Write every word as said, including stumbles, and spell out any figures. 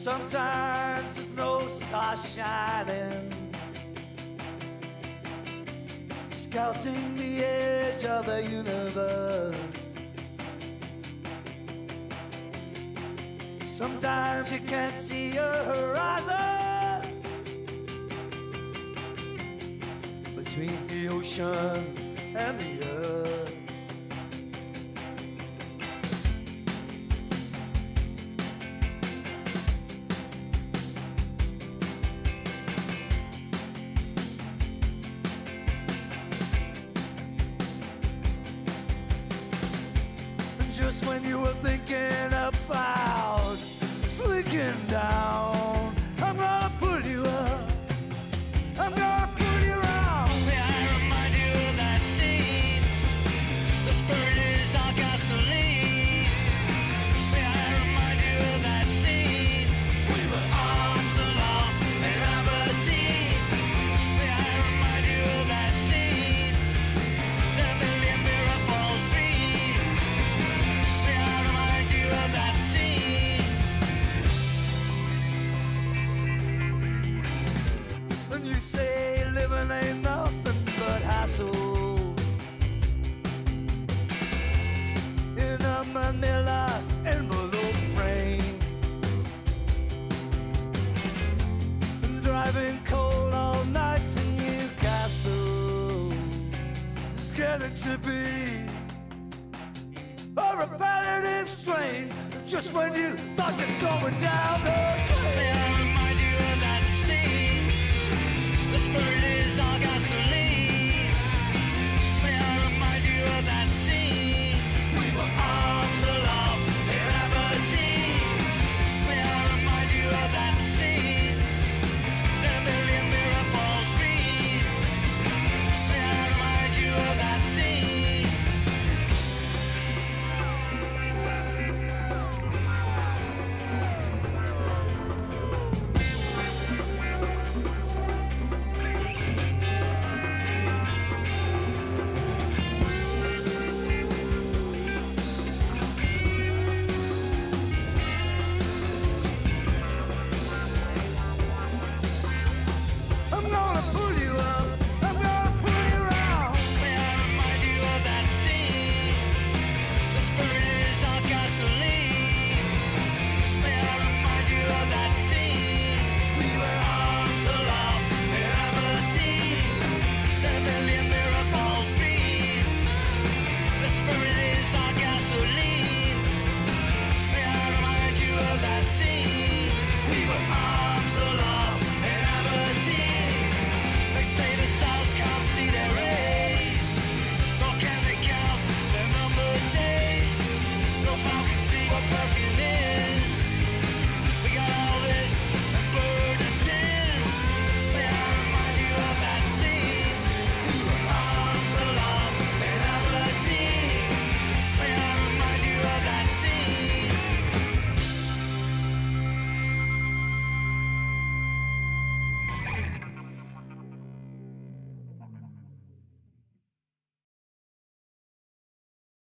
Sometimes there's no star shining, scouting the edge of the universe. Sometimes you can't see your horizon between the ocean and the earth. Just when you were thinking about slinking down, I'm gonna pull you up, I'm gonna pull you around. May I remind you of that scene? The spirit is our gasoline. May I remind you of that scene? We were arms aloft in Aberdeen. May I remind you of that scene? The million miracles beat. May I remind you of that scene? And you say living ain't nothing but hassles in a manila envelope rain, and driving cold all night to Newcastle, scared to be a repetitive strain. Just when you thought you're going down the drain.